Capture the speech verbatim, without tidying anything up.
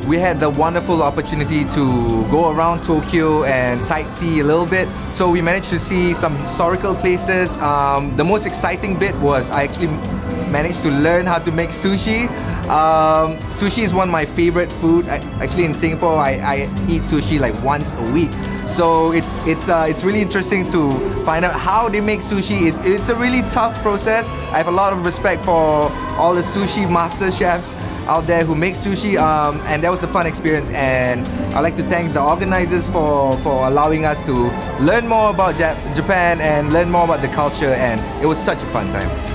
we had the wonderful opportunity to go around Tokyo and sightsee a little bit. So we managed to see some historical places. Um, the most exciting bit was I actually managed to learn how to make sushi. Um, sushi is one of my favorite food. I, actually in Singapore, I, I eat sushi like once a week. So it's it's uh, it's really interesting to find out how they make sushi. It, it's a really tough process. I have a lot of respect for all the sushi master chefs out there who make sushi, um, and that was a fun experience. And I'd like to thank the organizers for, for allowing us to learn more about Jap Japan and learn more about the culture, and it was such a fun time.